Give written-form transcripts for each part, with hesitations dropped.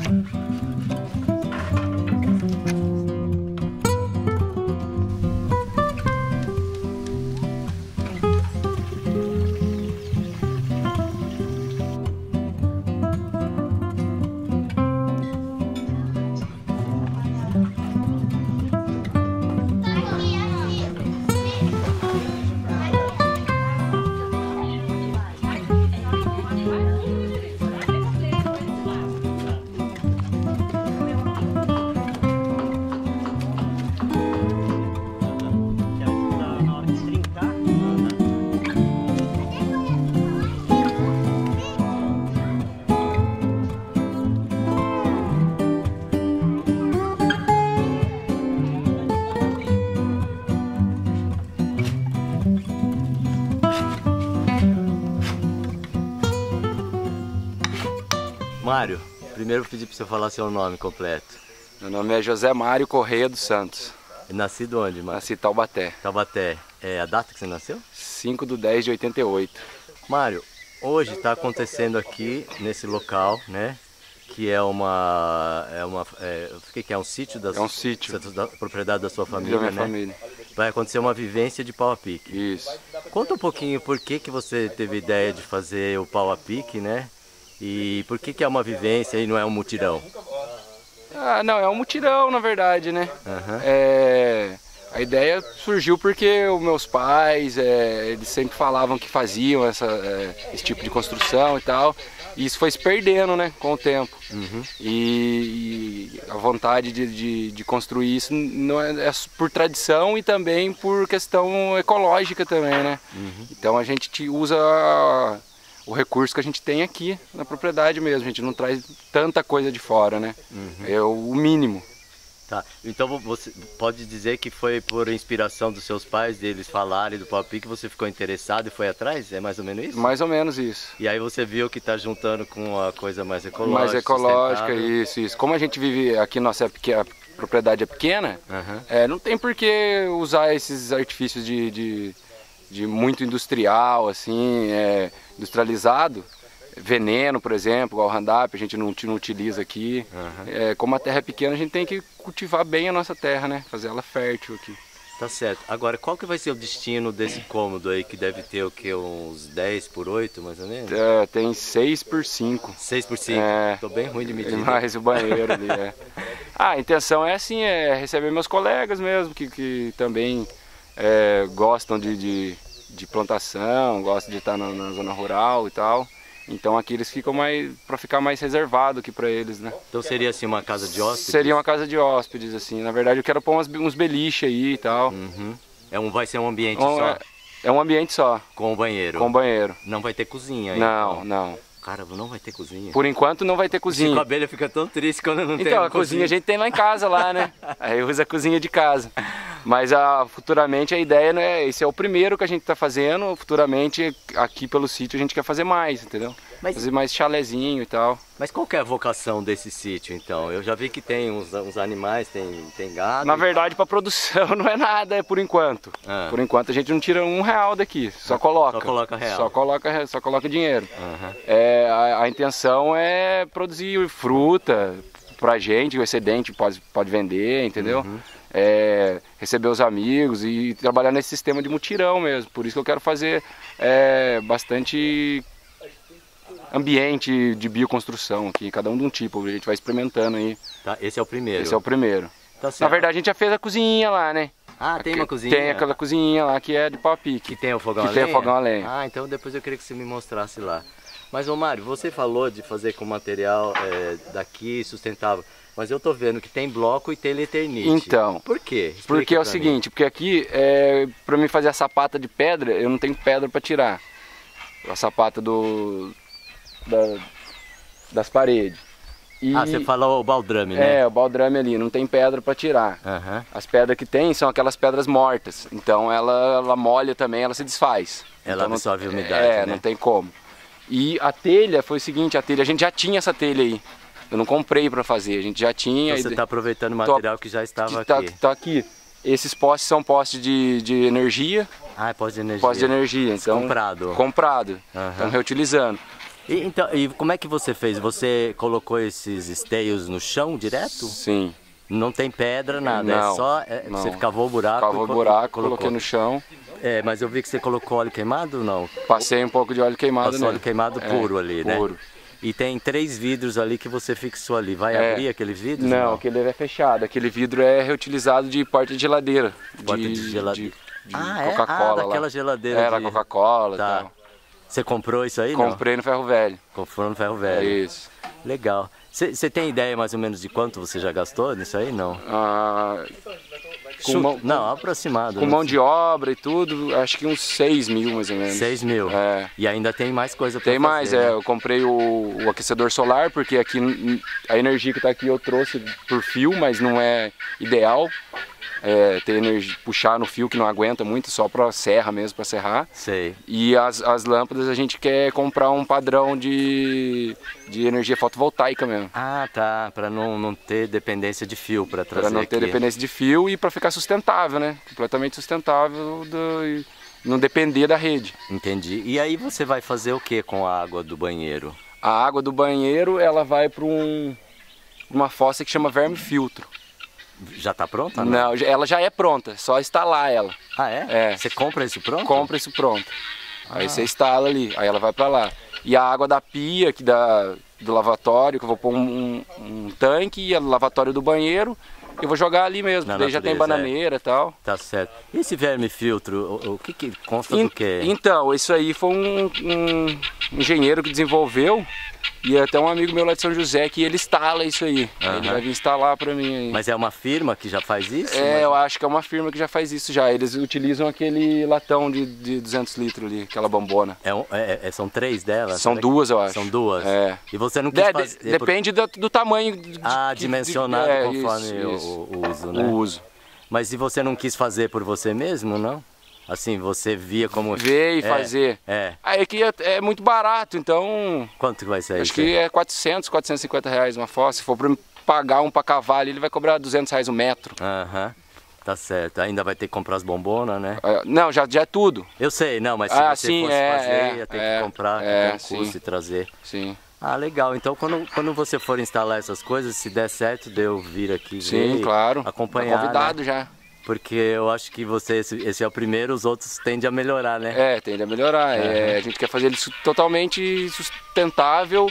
Mário, primeiro eu pedi para você falar seu nome completo. Meu nome é José Mário Correia dos Santos. Nascido onde, Mário? Nasci em Taubaté. Taubaté. É a data que você nasceu? 5/10/88. Mário, hoje está acontecendo aqui nesse local, né? Que é o que é um sítio É um sítio. Da propriedade da sua família, Da minha né? família. Vai acontecer uma vivência de pau a pique. Isso. Conta um pouquinho por que você teve ideia de fazer o pau a pique, né? E por que é uma vivência e não é um mutirão? Ah, não, é um mutirão na verdade, né? Uhum. A ideia surgiu porque os meus pais, eles sempre falavam que faziam esse tipo de construção e tal. E isso foi se perdendo, né, com o tempo. Uhum. E a vontade de construir isso não é por tradição e também por questão ecológica também, né? Uhum. Então a gente usa o recurso que a gente tem aqui na propriedade mesmo. A gente não traz tanta coisa de fora, né? Uhum. É o mínimo. Tá, então você pode dizer que foi por inspiração dos seus pais, deles falarem do pau a pique, que você ficou interessado e foi atrás? É mais ou menos isso? Mais ou menos isso. E aí você viu que está juntando com a coisa mais ecológica. Mais ecológica, isso. Como a gente vive aqui, nossa a propriedade é pequena, não tem por que usar esses artifícios de muito industrial, assim, industrializado. Veneno, por exemplo, igual o Roundup, a gente não utiliza aqui. Uhum. Como a terra é pequena, a gente tem que cultivar bem a nossa terra, né? Fazer ela fértil aqui. Tá certo. Agora, qual que vai ser o destino desse cômodo aí, que deve ter o quê? Uns 10 por 8, mais ou menos? Tem 6 por 5. 6 por 5? Tô bem ruim de medir. Mais o banheiro ali, a intenção é assim, receber meus colegas mesmo, que também gostam de plantação, gostam de estar na zona rural e tal. Então aqui eles ficam para ficar mais reservado aqui para eles, né? Então seria assim uma casa de hóspedes? Seria uma casa de hóspedes, assim. Na verdade eu quero pôr uns beliches aí e tal. Uhum. Vai ser um ambiente só? É um ambiente só. Com banheiro? Com banheiro. Não vai ter cozinha aí? Não. Cara, não vai ter cozinha? Por enquanto não vai ter cozinha. Chico Abelha fica tão triste quando não tem Então, a cozinha a gente tem lá em casa, lá, né? Aí usa a cozinha de casa. Mas futuramente a ideia, né? Esse é o primeiro que a gente está fazendo. Futuramente, aqui pelo sítio, a gente quer fazer mais, entendeu? Fazer mais chalezinho e tal. Mas qual que é a vocação desse sítio, então? Eu já vi que tem uns animais, tem gado. Na verdade, para produção não é nada, por enquanto. Por enquanto a gente não tira R$1 daqui, só coloca. Só coloca real. Só coloca dinheiro. A intenção é produzir fruta pra gente, o excedente pode vender, entendeu? Receber os amigos e trabalhar nesse sistema de mutirão mesmo. Por isso que eu quero fazer bastante ambiente de bioconstrução aqui, cada um de um tipo, a gente vai experimentando aí. Tá, esse é o primeiro? Esse é o primeiro. Tá certo. Na verdade a gente já fez a cozinha lá, né? Ah, tem uma cozinha? Tem aquela cozinha lá que é de pau a pique. Que tem o fogão a lenha? Que tem o fogão a lenha. Ah, então depois eu queria que você me mostrasse lá. Mas, ô Mário, você falou de fazer com material daqui, sustentável. Mas eu tô vendo que tem bloco e tem Eternite. Então. Por quê? Explica porque é o seguinte, porque aqui, pra mim fazer a sapata de pedra, eu não tenho pedra pra tirar. A sapata das paredes. Você falou o baldrame, né? O baldrame ali, não tem pedra para tirar. As pedras que tem são aquelas pedras mortas, então ela molha também, ela se desfaz. Ela então, absorve a umidade, né? Não tem como. E a telha foi o seguinte, a gente já tinha essa telha aí. Eu não comprei para fazer, a gente já tinha. Então você está aproveitando o material que já estava aqui. Tá aqui. Esses postes são postes de energia. Ah, é poste de energia. Poste de energia, então. Comprado. Comprado. Estamos reutilizando. Então, e como é que você fez? Você colocou esses esteios no chão direto? Sim. Não tem pedra, nada, Não, é só não. você cavou o buraco. Cavou o buraco, colocou. coloquei no chão. É, mas eu vi que você colocou óleo queimado ou não? Passei um pouco de óleo queimado, Passou óleo queimado puro ali, né? Puro. E tem 3 vidros ali que você fixou ali. Vai abrir aquele vidro? Não, aquele é fechado. Aquele vidro é reutilizado de porta de geladeira. Porta de geladeira. De Coca-Cola. Daquela geladeira. Era Coca-Cola e tal. Você comprou isso aí? Comprei no Ferro Velho. Comprou no Ferro Velho. Isso. Legal. Você tem ideia mais ou menos de quanto você já gastou nisso aí? Não. Não, aproximado. Com mão de obra e tudo, acho que uns 6 mil mais ou menos. 6 mil? É. E ainda tem mais coisa pra fazer. Tem mais, né? Eu comprei o aquecedor solar, porque aqui a energia que está aqui eu trouxe por fio, mas não é ideal. Ter energia, puxar no fio que não aguenta muito, só para serra mesmo, para serrar. Sei. E as lâmpadas a gente quer comprar um padrão de energia fotovoltaica mesmo. Ah, tá, para não ter dependência de fio para trazer. Para não ter dependência de fio e para ficar sustentável, né? Completamente sustentável e não depender da rede. Entendi. E aí você vai fazer o que com a água do banheiro? A água do banheiro, ela vai para uma fossa que chama vermifiltro. Já está pronta? Não, ela já é pronta, só instalar ela. Ah, é? Você compra isso pronto? Compra isso pronto. Aí você instala ali, aí ela vai para lá. E a água da pia, do lavatório, que eu vou pôr um tanque, e o lavatório do banheiro, eu vou jogar ali mesmo, porque daí já tem bananeira e tal. Tá certo. E esse vermifiltro, o que consta do quê? Então, isso aí foi um engenheiro que desenvolveu. E até um amigo meu lá de São José que ele instala isso aí. Ele vai vir instalar pra mim aí. Mas é uma firma que já faz isso? Eu acho que é uma firma que já faz isso já. Eles utilizam aquele latão de 200 litros ali, aquela bambona. São 3 delas? São 2, eu acho. São 2? E você não quis fazer... Depende do tamanho. Dimensionado conforme o uso, né? O uso. Mas e você não quis fazer por você mesmo, não? Assim, você via como... Ver e fazer. Aí aqui é muito barato, então... Quanto que vai ser? Acho que é 400, 450 reais uma fossa. Se for para pagar um para cavalo, ele vai cobrar 200 reais o metro. Tá certo. Ainda vai ter que comprar as bombonas, né? Não, já é tudo. Eu sei, não, mas se você fosse fazer, ia ter que comprar, um custo e trazer. Sim. Ah, legal. Então, quando você for instalar essas coisas, se der certo, de eu vir aqui ver, claro. Acompanhar, tá convidado, né? Já. Porque eu acho que esse é o primeiro, os outros tendem a melhorar, né? Tende a melhorar. A gente quer fazer ele totalmente sustentável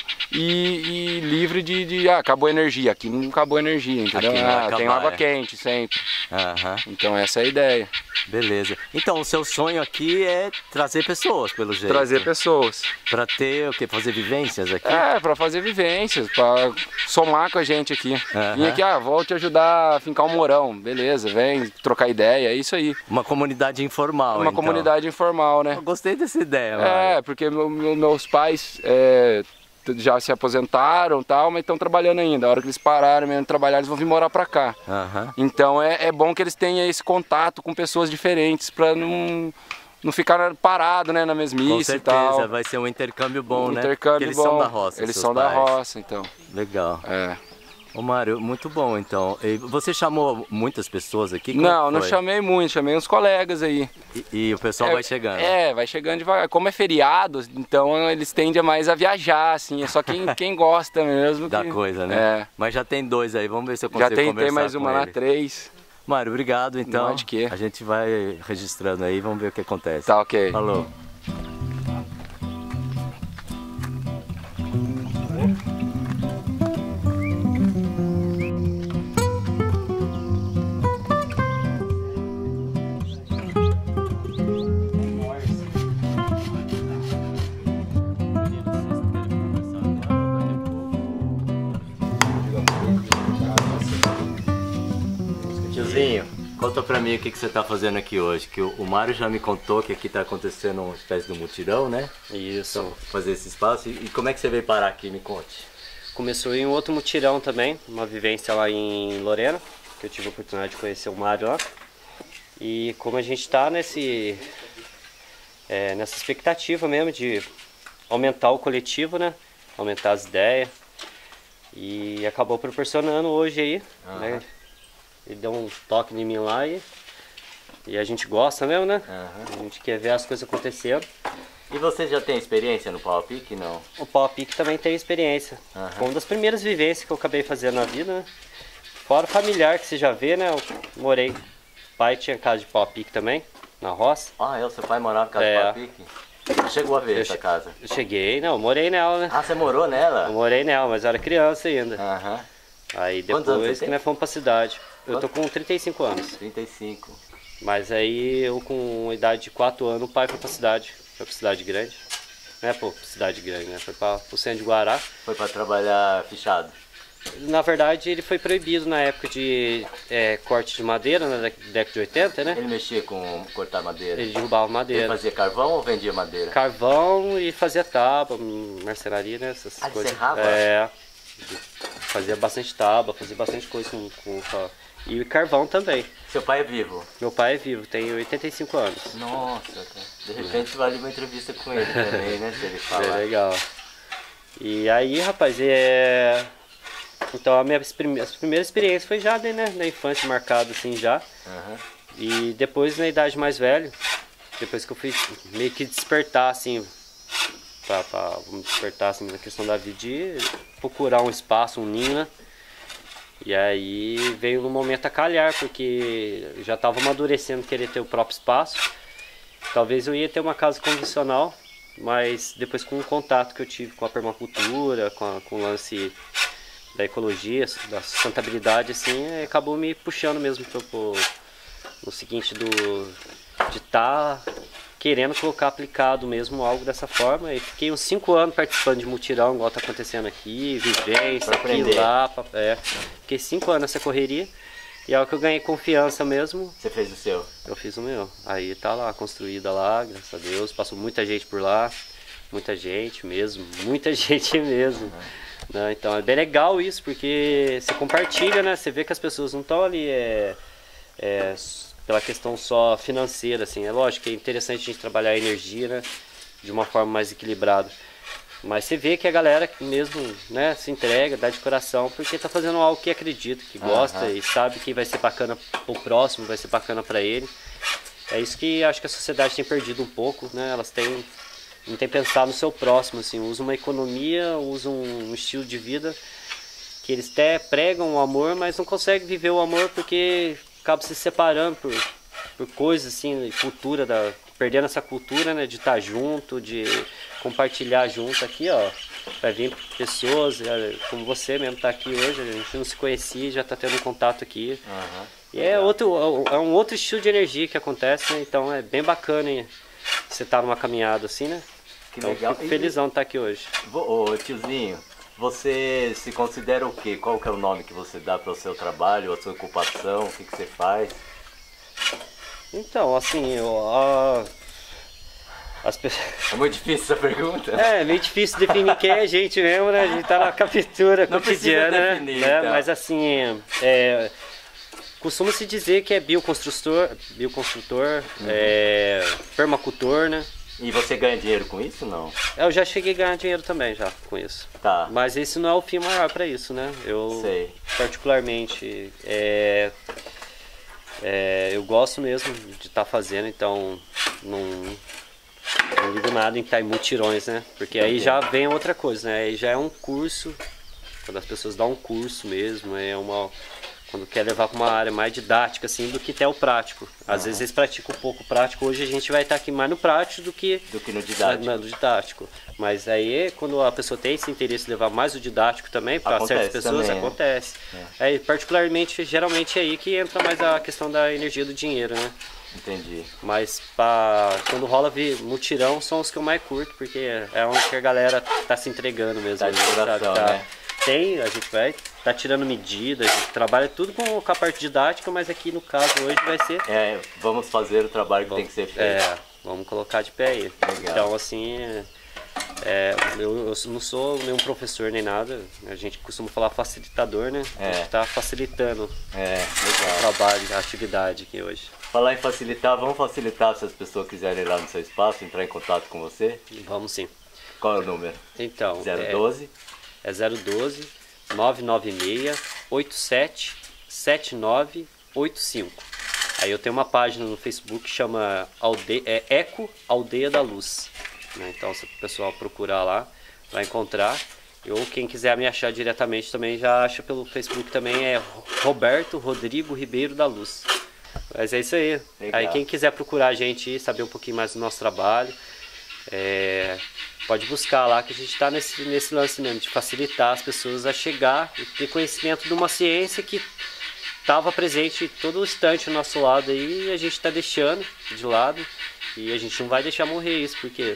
e livre de acabou a energia. Aqui não acabou a energia, entendeu? Tem água quente sempre. Então essa é a ideia. Beleza. Então o seu sonho aqui é trazer pessoas, pelo jeito. Trazer pessoas. Para ter o quê? Fazer vivências aqui? Para fazer vivências, para somar com a gente aqui. Vim aqui, vou te ajudar a fincar um mourão. Beleza, vem trocar ideia, é isso aí. Uma comunidade informal, Uma comunidade informal, né? Eu gostei dessa ideia, mano. Porque meus pais já se aposentaram e tal, mas estão trabalhando ainda. A hora que eles pararem mesmo de trabalhar, eles vão vir morar pra cá. Então é bom que eles tenham esse contato com pessoas diferentes, pra não ficar parado, né, na mesmice e tal. Com certeza, vai ser um intercâmbio bom, né? Porque eles são da roça. Eles são da roça, então. Legal. Ô Mário, muito bom então. E você chamou muitas pessoas aqui? Não chamei muito, chamei uns colegas aí. E o pessoal vai chegando? Vai chegando devagar. Como é feriado, então eles tendem mais a viajar, assim. É só quem gosta mesmo. Da coisa, né? Mas já tem 2 aí, vamos ver se eu consigo conversar com ele. Já tem mais uma lá, 3. Mário, obrigado então. Não, de quê? A gente vai registrando aí, vamos ver o que acontece. Tá, ok. Falou. Tiozinho, conta pra mim o que você tá fazendo aqui hoje, que o Mário já me contou que aqui tá acontecendo uma espécie de mutirão, né? Isso. Pra fazer esse espaço. E como é que você veio parar aqui? Me conte. Começou em um outro mutirão também, uma vivência lá em Lorena, que eu tive a oportunidade de conhecer o Mário lá. E como a gente tá nessa expectativa mesmo de aumentar o coletivo, né? Aumentar as ideias. E acabou proporcionando hoje aí, né? Ele deu um toque em mim lá e a gente gosta mesmo, né? A gente quer ver as coisas acontecendo. E você já tem experiência no pau a pique, não? O pau a pique também tem experiência. Foi uma das primeiras vivências que eu acabei fazendo na vida, né? Fora familiar que você já vê, né? Eu morei. O pai tinha casa de pau a pique também, na roça. Ah, seu pai morava em casa de pau a pique? Você chegou a ver essa casa? Eu cheguei, não, eu morei nela, né? Ah, você morou nela? Eu morei nela, mas eu era criança ainda. Aham. Aí Quantos anos depois você que tem? nós fomos pra cidade. Eu tô com 35 anos. 35. Mas aí eu com a idade de 4 anos, o pai foi pra cidade. Foi pra cidade grande. Não é pô, cidade grande, né? Foi pro centro de Guará. Foi pra trabalhar fichado? Na verdade, ele foi proibido na época de corte de madeira, na década de 80, né? Ele mexia com cortar madeira? Ele derrubava Ele madeira. fazia carvão ou vendia madeira? Carvão e fazia tábua, marcenaria, né? Essas Ah, ele coisas. serrava? Fazia bastante tábua, fazia bastante coisa com e carvão também. Seu pai é vivo? Meu pai é vivo, tem 85 anos. Nossa, cara. De repente vale uma entrevista com ele também, né? Se ele É falar. legal. E aí, rapaz, então as primeiras experiências foi já né, na infância marcado assim já. Aham. E depois na idade mais velha, depois que eu fui meio que despertar assim, vamos despertar assim na questão da vida de procurar um espaço, um ninho, né? E aí veio no momento a calhar, porque eu já estava amadurecendo querer ter o próprio espaço. Talvez eu ia ter uma casa convencional, mas depois com o contato que eu tive com a permacultura, com o lance da ecologia, da sustentabilidade, assim, acabou me puxando mesmo no seguinte de estar querendo colocar aplicado mesmo algo dessa forma. E fiquei uns 5 anos participando de mutirão, igual está acontecendo aqui, vivência, aqui lá. Fiquei 5 anos nessa correria. E é o que eu ganhei confiança mesmo. Você fez o seu? Eu fiz o meu. Aí tá lá, construída lá, graças a Deus. Passou muita gente por lá. Muita gente mesmo. Muita gente mesmo. Né? Então é bem legal isso, porque você compartilha, né? Você vê que as pessoas não estão ali pela questão só financeira, assim. É lógico que é interessante a gente trabalhar a energia, né? De uma forma mais equilibrada. Mas você vê que a galera mesmo, né, se entrega, dá de coração, porque tá fazendo algo que acredita, que gosta e sabe que vai ser bacana pro próximo, vai ser bacana para ele. É isso que acho que a sociedade tem perdido um pouco, né? Elas não tem pensado no seu próximo, assim, usam uma economia, usam um estilo de vida que eles até pregam o amor, mas não conseguem viver o amor porque acabam se separando por coisas assim, cultura perdendo essa cultura, né, de estar junto, de compartilhar junto. Aqui, ó, vai vir pessoas como você mesmo tá aqui hoje, a gente não se conhecia, já tá tendo contato aqui. E é um outro estilo de energia que acontece, né? Então é bem bacana, hein? Você tá numa caminhada assim, né? Que então, legal. Fico felizão de estar aqui hoje. Ô tiozinho, você se considera o quê? Qual que é o nome que você dá para o seu trabalho, a sua ocupação, o que você faz? Então, assim, as pessoas... É muito difícil essa pergunta. É meio difícil definir quem é a gente mesmo, né? A gente tá na captura cotidiana, definir, né? então. Mas assim, costuma-se dizer que é bioconstrutor, permacultor, né? E você ganha dinheiro com isso, não? Eu já cheguei a ganhar dinheiro também já com isso. Tá. Mas esse não é o fim maior para isso, né? Eu Sei. particularmente eu gosto mesmo de estar fazendo, então não ligo nada em estar em mutirões, né? Porque aí já vem outra coisa, né? Aí já é um curso, quando as pessoas dão um curso mesmo, quando quer levar para uma área mais didática, assim, do que até o prático. Às vezes eles praticam um pouco o prático, hoje a gente vai estar aqui mais no prático do que no didático. No didático. Mas aí, quando a pessoa tem esse interesse de levar mais o didático também, para certas pessoas, também, acontece. Aí, particularmente, geralmente é aí que entra mais a questão da energia do dinheiro, né? Entendi. Mas quando rola mutirão, são os que eu mais curto, porque é onde que a galera tá se entregando mesmo. Tá de coração, né? A gente vai tá tirando medidas, a gente trabalha tudo com a parte didática, mas aqui no caso hoje vai ser... vamos fazer o trabalho que tem que ser feito. Vamos colocar de pé aí. Legal. Então, assim, eu não sou nenhum professor nem nada, a gente costuma falar facilitador, né? A gente tá facilitando o trabalho, a atividade aqui hoje. Falar em facilitar, vamos facilitar se as pessoas quiserem ir lá no seu espaço, entrar em contato com você? Vamos sim. Qual é o número? Então, 012? 012 996 87 7985. Aí eu tenho uma página no Facebook que chama Eco Aldeia da Luz. né? Então se o pessoal procurar lá, vai encontrar. Ou quem quiser me achar diretamente também já acha pelo Facebook também, é Roberto Rodrigo Ribeiro da Luz. Mas é isso aí. Legal. Aí quem quiser procurar a gente e saber um pouquinho mais do nosso trabalho, pode buscar lá, que a gente está nesse lance mesmo, de facilitar as pessoas a chegar e ter conhecimento de uma ciência que estava presente todo o instante ao nosso lado aí, e a gente está deixando de lado, e a gente não vai deixar morrer isso, porque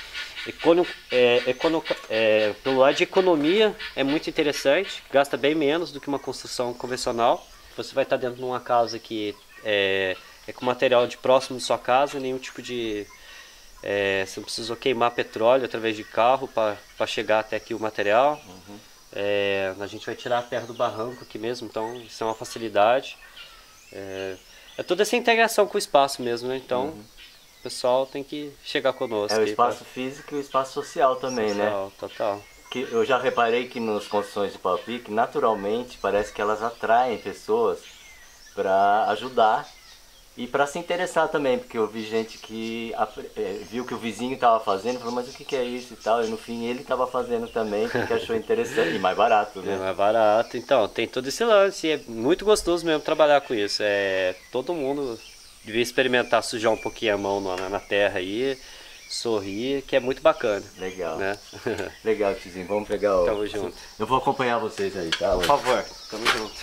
pelo lado de economia é muito interessante, gasta bem menos do que uma construção convencional. Você vai estar dentro de uma casa que é com material de próximo de sua casa, nenhum tipo de... você não precisou queimar petróleo através de carro para chegar até aqui o material. A gente vai tirar a terra do barranco aqui mesmo, então isso é uma facilidade. É toda essa integração com o espaço mesmo, né? Então o pessoal tem que chegar conosco. É o espaço físico e o espaço social também, social, né? Total. Que eu já reparei que nas construções de pau-a-pique, naturalmente, parece que elas atraem pessoas para ajudar e para se interessar também, porque eu vi gente que viu que o vizinho estava fazendo, falou, mas o que é isso e tal, e no fim ele estava fazendo também, porque achou interessante e mais barato, né? É mais barato, então tem todo esse lance, e é muito gostoso mesmo trabalhar com isso. Todo mundo devia experimentar sujar um pouquinho a mão na terra aí, sorrir, que é muito bacana. Legal. Né? Legal, tiozinho. Vamos pegar o... Tamo junto. Eu vou acompanhar vocês aí, tá? Por favor, tamo junto.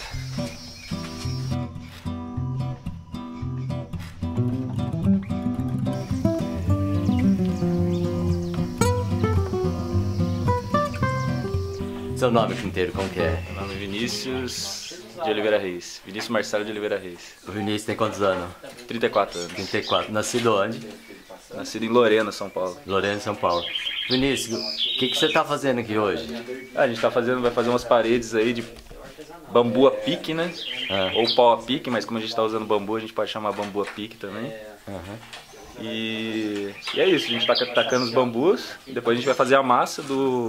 Seu nome inteiro, como que é? Meu nome é Vinícius de Oliveira Reis. Vinícius Marcelo de Oliveira Reis. O Vinícius tem quantos anos? 34 anos. 34. Nascido onde? Nascido em Lorena, São Paulo. Lorena, São Paulo. Vinícius, o que você tá fazendo aqui hoje? A gente vai fazer umas paredes aí de bambu a pique, né? Ou pau a pique, mas como a gente tá usando bambu, a gente pode chamar bambu a pique também. E é isso, a gente tá tacando os bambus, depois a gente vai fazer a massa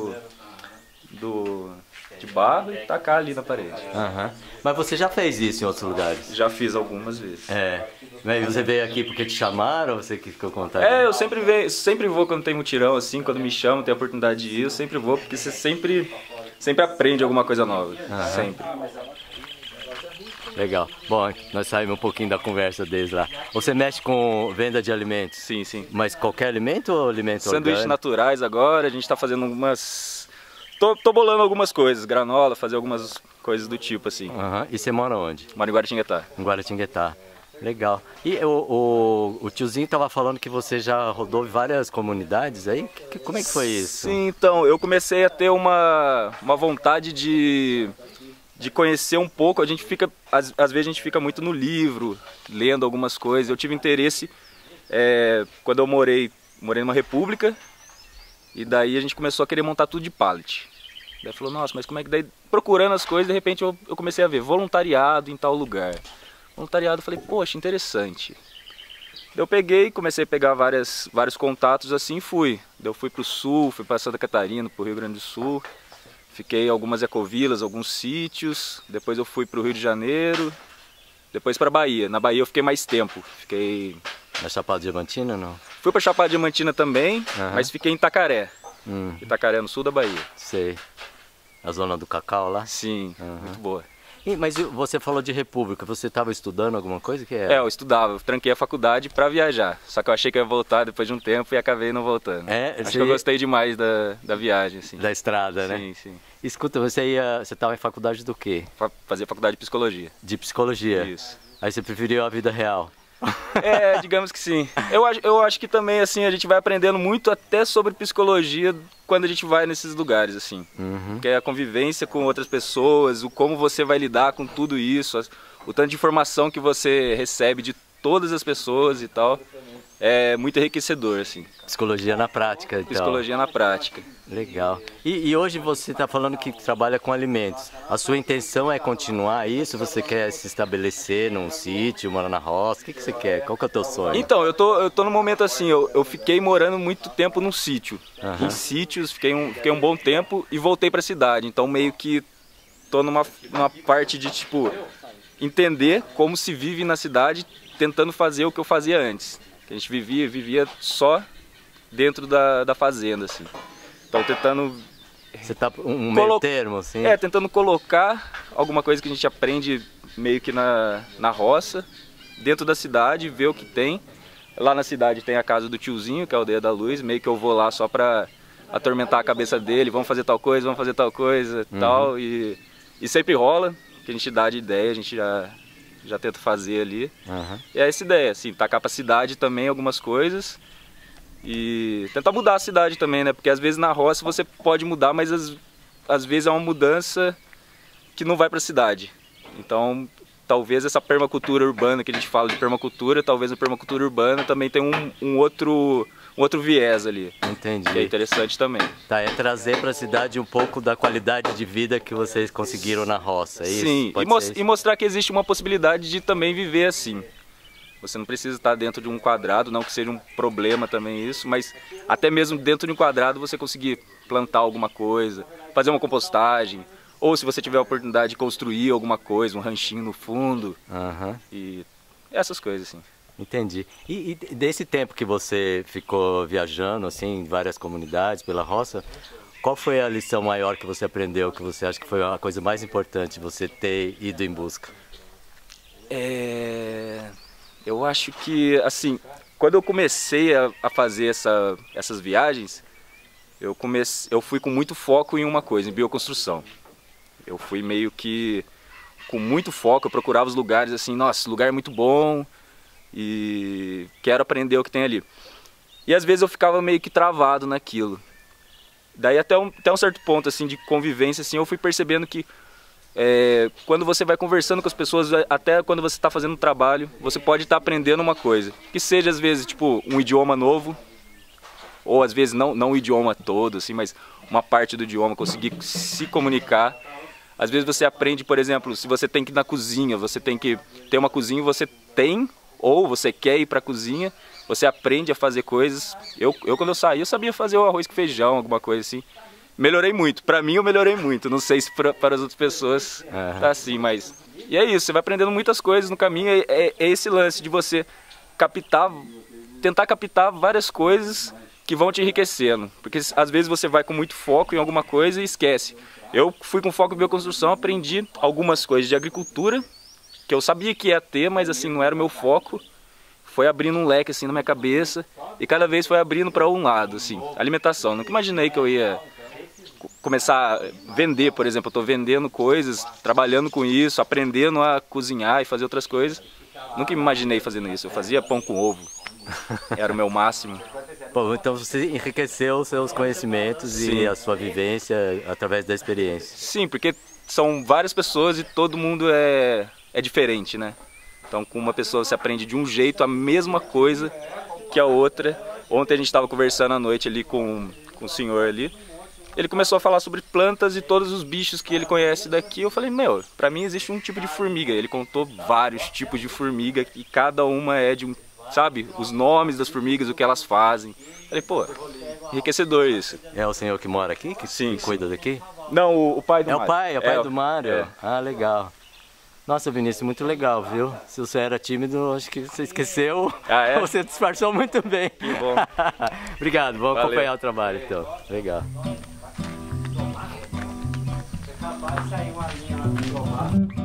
de barro e tacar ali na parede. Mas você já fez isso em outros lugares? Já fiz algumas vezes. Mas você veio aqui porque te chamaram ou você que ficou com vontade? Eu sempre vou quando tem mutirão, assim, quando me chamam, tem a oportunidade de ir, eu sempre vou, porque você sempre aprende alguma coisa nova. Sempre. Legal. Bom, nós saímos um pouquinho da conversa deles lá. Você mexe com venda de alimentos? Sim, sim. Mas qualquer alimento ou alimento orgânico? Sanduíches naturais agora, a gente tá fazendo algumas... Tô bolando algumas coisas, granola, fazer algumas coisas do tipo, assim. E você mora onde? Moro em Guaratinguetá. Em Guaratinguetá. Legal. E o tiozinho estava falando que você já rodou várias comunidades aí? Como é que foi isso? Sim, então, eu comecei a ter uma vontade de conhecer um pouco. A gente fica, às vezes a gente fica muito no livro, lendo algumas coisas. Eu tive interesse quando eu morei numa república, e daí a gente começou a querer montar tudo de pallet. Daí falou, nossa, mas como é que daí... Procurando as coisas, de repente eu comecei a ver voluntariado em tal lugar. Voluntariado, eu falei, poxa, interessante. Eu peguei, comecei a pegar vários contatos assim e fui. Eu fui para o sul, fui para Santa Catarina, para o Rio Grande do Sul. Fiquei em algumas ecovilas, alguns sítios. Depois eu fui para o Rio de Janeiro. Depois para Bahia. Na Bahia eu fiquei mais tempo. Fiquei... Na Chapada Diamantina ou não? Fui para Chapada Diamantina também, mas fiquei em Itacaré. Itacaré, no sul da Bahia. Sei. A zona do cacau lá? Sim, muito boa. Mas você falou de república, você estava estudando alguma coisa? Eu estudava, eu tranquei a faculdade para viajar. Só que eu achei que eu ia voltar depois de um tempo e acabei não voltando. Acho que eu gostei demais da viagem, assim. Da estrada, né? Sim, sim. Escuta, você estava em faculdade do quê? Fazia faculdade de psicologia. De psicologia? Isso. Aí você preferiu a vida real? Digamos que sim. Eu acho que também, assim, a gente vai aprendendo muito até sobre psicologia quando a gente vai nesses lugares, assim. Que é a convivência com outras pessoas, o como você vai lidar com tudo isso, o tanto de informação que você recebe de todas as pessoas e tal. É muito enriquecedor, assim. Psicologia na prática, então. Psicologia na prática. Legal. E hoje você está falando que trabalha com alimentos. A sua intenção é continuar isso? Você quer se estabelecer num sítio, morar na roça? O que você quer? Qual que é o teu sonho? Então, eu tô no momento assim, eu fiquei morando muito tempo num sítio. Em sítios, fiquei um bom tempo e voltei para a cidade. Então meio que tô numa parte de, tipo, entender como se vive na cidade, tentando fazer o que eu fazia antes. A gente vivia só dentro da fazenda, assim. Então tentando... Você tá um meio termo, assim? Tentando colocar alguma coisa que a gente aprende meio que na roça, dentro da cidade, ver o que tem. Lá na cidade tem a casa do tiozinho, que é a Aldeia da Luz, meio que eu vou lá só pra atormentar a cabeça dele, vamos fazer tal coisa, tal, e sempre rola, que a gente dá de ideia, a gente já tenta fazer ali. E é essa ideia, assim, tacar pra cidade também algumas coisas e tentar mudar a cidade também, né? Porque às vezes na roça você pode mudar, mas às vezes é uma mudança que não vai pra cidade. Então, talvez essa permacultura urbana que a gente fala de permacultura, talvez a permacultura urbana também tem um outro viés ali. Entendi. Que é interessante também. Tá, é trazer para a cidade um pouco da qualidade de vida que vocês conseguiram na roça, é isso? Sim, e mostrar que existe uma possibilidade de também viver assim. Você não precisa estar dentro de um quadrado, não que seja um problema também isso, mas até mesmo dentro de um quadrado você conseguir plantar alguma coisa, fazer uma compostagem, ou se você tiver a oportunidade de construir alguma coisa, um ranchinho no fundo, e essas coisas assim. Entendi. E desse tempo que você ficou viajando assim, em várias comunidades pela roça, qual foi a lição maior que você aprendeu, que você acha que foi a coisa mais importante você ter ido em busca? Eu acho que, assim, quando eu comecei a fazer essas viagens, eu fui com muito foco em uma coisa, em bioconstrução. Eu fui meio que com muito foco, eu procurava os lugares assim, nossa, esse lugar é muito bom e quero aprender o que tem ali. E às vezes eu ficava meio que travado naquilo. Daí até um certo ponto assim, de convivência, assim, eu fui percebendo que quando você vai conversando com as pessoas, até quando você está fazendo um trabalho, você pode estar aprendendo uma coisa. Que seja às vezes tipo um idioma novo, ou às vezes não o idioma todo, assim, mas uma parte do idioma, conseguir se comunicar. Às vezes você aprende, por exemplo, se você tem que ir na cozinha, você tem que ter uma cozinha, você tem, ou você quer ir para a cozinha, você aprende a fazer coisas. Eu quando eu saí, eu sabia fazer o arroz com feijão, alguma coisa assim. Melhorei muito, para mim eu melhorei muito, não sei se para as outras pessoas tá assim, mas... E é isso, você vai aprendendo muitas coisas no caminho, é esse lance de você tentar captar várias coisas que vão te enriquecendo, porque às vezes você vai com muito foco em alguma coisa e esquece. Eu fui com foco em bioconstrução, aprendi algumas coisas de agricultura, que eu sabia que ia ter, mas assim, não era o meu foco. Foi abrindo um leque assim na minha cabeça, e cada vez foi abrindo para um lado, assim, alimentação. Nunca imaginei que eu ia começar a vender, por exemplo, eu estou vendendo coisas, trabalhando com isso, aprendendo a cozinhar e fazer outras coisas. Nunca me imaginei fazendo isso, eu fazia pão com ovo, era o meu máximo. Bom, então você enriqueceu os seus conhecimentos e a sua vivência através da experiência. Sim, porque são várias pessoas e todo mundo é diferente, né? Então com uma pessoa você aprende de um jeito a mesma coisa que a outra. Ontem a gente estava conversando à noite ali com o senhor ali. Ele começou a falar sobre plantas e todos os bichos que ele conhece daqui. Eu falei, meu, pra mim existe um tipo de formiga. Ele contou vários tipos de formiga e cada uma é de um, sabe, os nomes das formigas, o que elas fazem. Falei, pô, enriquecedor isso. É o senhor que mora aqui, que cuida daqui? Não, o pai do Mário. É o pai do Mário? Ah, legal. Nossa, Vinícius, muito legal, viu? Se você era tímido, acho que você esqueceu. Você disfarçou muito bem. Que bom. Obrigado, vamos acompanhar o trabalho então. Legal. Vai sair uma linha lá do tomate.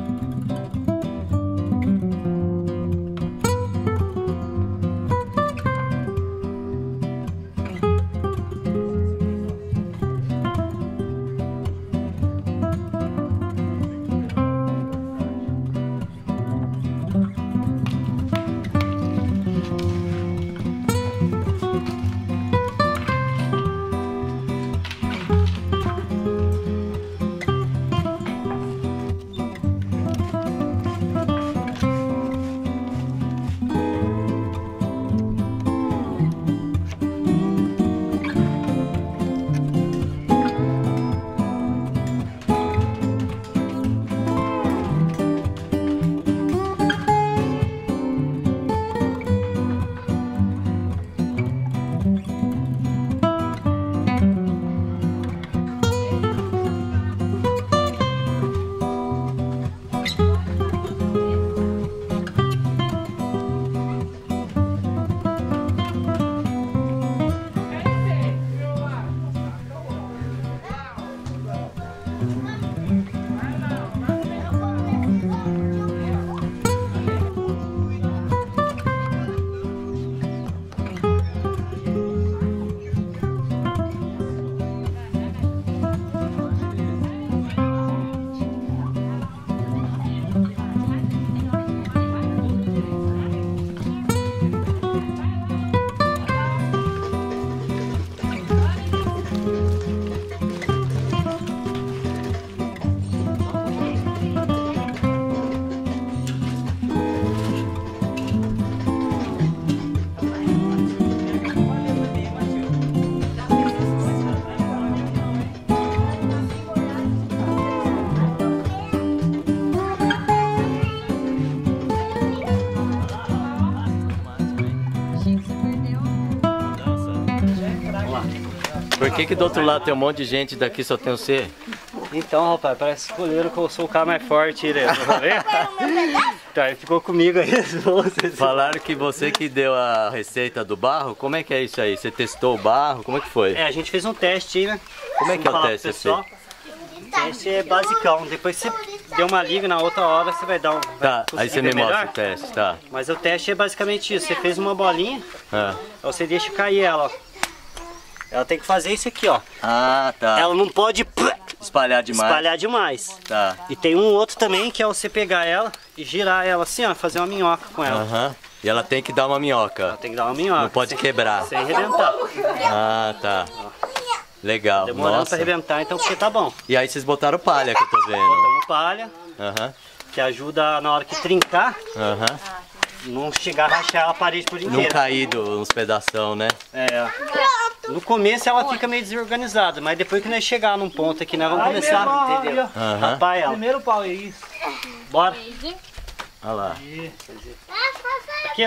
que do outro lado tem um monte de gente, daqui só tem você? Então, rapaz, parece que escolheram que eu sou o cara mais forte, né? Então, ele ficou comigo aí. Falaram que você que deu a receita do barro, como é que é isso aí? Você testou o barro, como é que foi? É, a gente fez um teste aí, né? Como é que é o teste? O teste é basicão, depois você deu uma liga, na outra hora você vai dar um... Tá, aí você me mostra o teste, tá. Mas o teste é basicamente isso, você fez uma bolinha, Ah, aí você deixa cair ela, ó. Ela tem que fazer isso aqui, ó. ah tá. Ela não pode Espalhar demais. espalhar demais. Tá. E tem um outro também, que é você pegar ela e girar ela assim, ó, fazer uma minhoca com ela. Aham. E ela tem que dar uma minhoca. Tem que dar uma minhoca. Não pode quebrar. Sem arrebentar. Ah, tá. Legal. Demorando Nossa. pra arrebentar, então porque tá bom. E aí vocês botaram palha que eu tô vendo. Botamos palha, Aham. que ajuda na hora que trincar, Aham. não chegar a rachar a parede por Não inteira. cair uns pedação, né? É. No começo ela fica meio desorganizada, mas depois que nós chegar num ponto aqui, nós vamos começar, entendeu? Aham. Rapaz, ela. Primeiro pau, é isso. Bora. Olha lá. Aqui.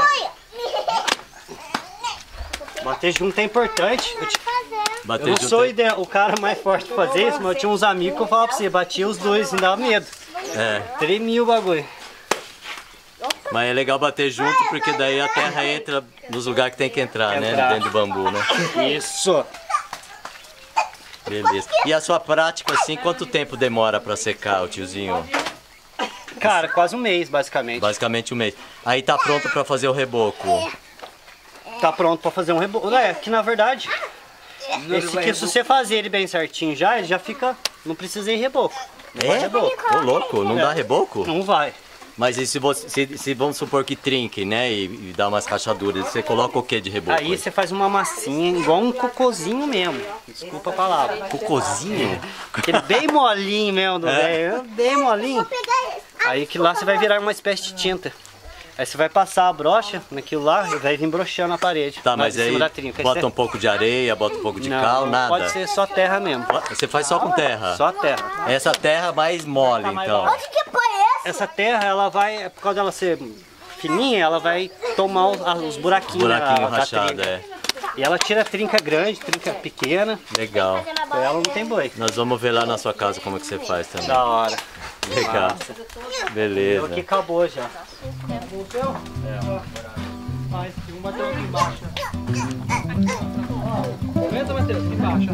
Bater junto é importante. Eu Bater não junto sou aí. o cara mais forte pra fazer isso, mas eu tinha uns amigos que eu falava pra você, batia os dois, me dava medo. É. Tremia o bagulho. Mas é legal bater junto porque daí a terra entra nos lugares que tem que entrar, né? Entrar. Dentro do bambu, né? Isso. Beleza. E a sua prática, assim, quanto tempo demora pra secar, o tiozinho? Cara, quase um mês, basicamente. Basicamente um mês. Aí tá pronto pra fazer o reboco. Tá pronto pra fazer um reboco. É, que na verdade, esse aqui, se você fazer ele bem certinho já, ele já fica... Não precisa ir reboco. Não vai É? reboco. Ô louco, não dá reboco? Não vai. Mas e se vamos supor que trinque, né? E dá umas rachaduras, você coloca o que de reboco? Aí você faz uma massinha igual um cocôzinho mesmo. Desculpa a palavra. Cocôzinho? Aquele bem molinho mesmo do velho. Bem molinho. Aí que lá você vai virar uma espécie de tinta. Aí você vai passar a brocha naquilo lá e vai vir broxando a parede. Tá, mas em aí cima da trinca. bota um pouco de areia, bota um pouco de cal, nada? Pode ser só terra mesmo. Você faz só com terra? Só terra. Essa terra mais mole, então. Essa terra, ela vai, por causa dela ser fininha, ela vai tomar os buraquinhos, Buraquinho da rachado, trinca. é. E ela tira trinca grande, trinca pequena, Legal. então ela não tem boi. Nós vamos ver lá na sua casa como é que você faz também. Da hora. Legal. Eu Beleza. aqui acabou já. Mas tem um bateu aqui embaixo. Aguenta, Matheus, aqui embaixo.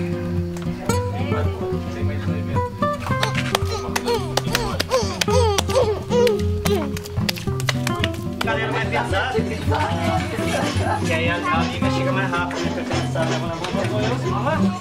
Galera mais pesada, que aí a liga chega mais rápido, né? Pra começar a levar na mão.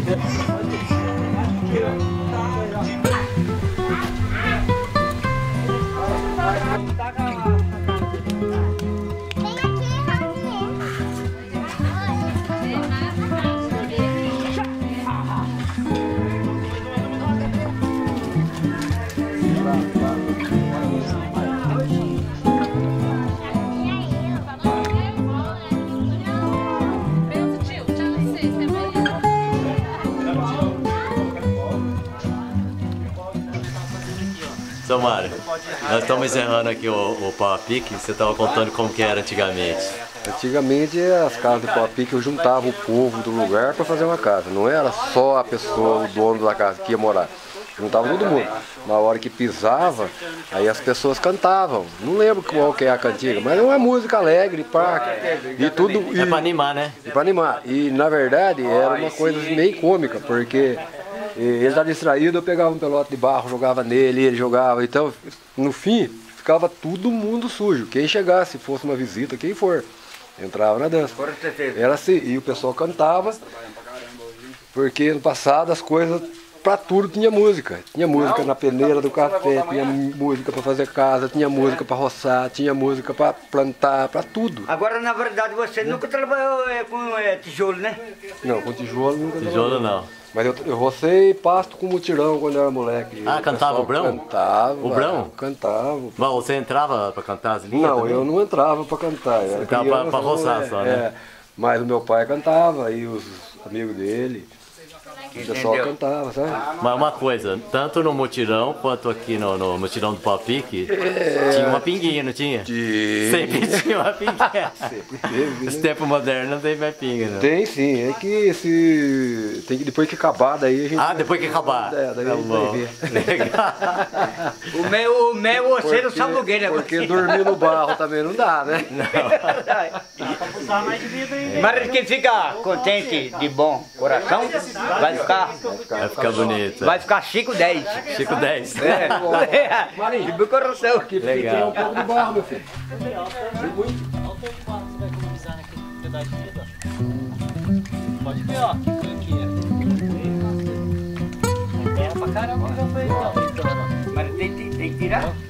Seu Mário, nós estamos encerrando aqui o pau a pique, você estava contando como que era antigamente. Antigamente as casas do pau a pique eu juntava o povo do lugar para fazer uma casa. Não era só a pessoa, o dono da casa que ia morar. Juntava todo mundo. Na hora que pisava, aí as pessoas cantavam. Não lembro qual que é a cantiga, mas é uma música alegre, pá, e tudo. É para animar, né? E para animar. E na verdade era uma coisa meio cômica, porque ele estava distraído, eu pegava um pelote de barro, jogava nele, ele jogava. Então, no fim, ficava todo mundo sujo. Quem chegasse, fosse uma visita, quem for, entrava na dança. Era assim, e o pessoal cantava, porque no passado as coisas, pra tudo tinha música. Tinha música na peneira do café, tinha música para fazer casa, tinha música para roçar, tinha música para plantar, para tudo. Agora, na verdade, você nunca trabalhou com tijolo, né? Não, com tijolo nunca Tijolo não. Mas eu rocei pasto com mutirão quando eu era moleque. Ah, cantava o Brão? Cantava. O Brão? Cantava. Bom, você entrava para cantar as linhas? Não, também? eu não entrava para cantar. Eu era entrava criança, pra roçar só, né? Mas o meu pai cantava, e os amigos dele. O pessoal cantava, sabe? Mas uma coisa, tanto no mutirão quanto aqui no mutirão do pau-pique, tinha uma pinguinha, não tinha? Sempre tinha uma pinguinha. Esse tempo moderno não tem mais pinga, não. Tem sim, é que se. Tem que depois que acabar, daí a gente. Ah, depois que acabar. É, daí a gente vai ver. Legal. O meu você não sabe o que, né? Porque dormir no barro também não dá, né? Mas quem fica contente de bom coração, vai ficar bonito. vai ficar 5-10. 5-10. De meu coração. Legal. Um pouco de barro, meu filho. Pode ver, ó. Terra pra caramba, já foi. Mas tem que tirar.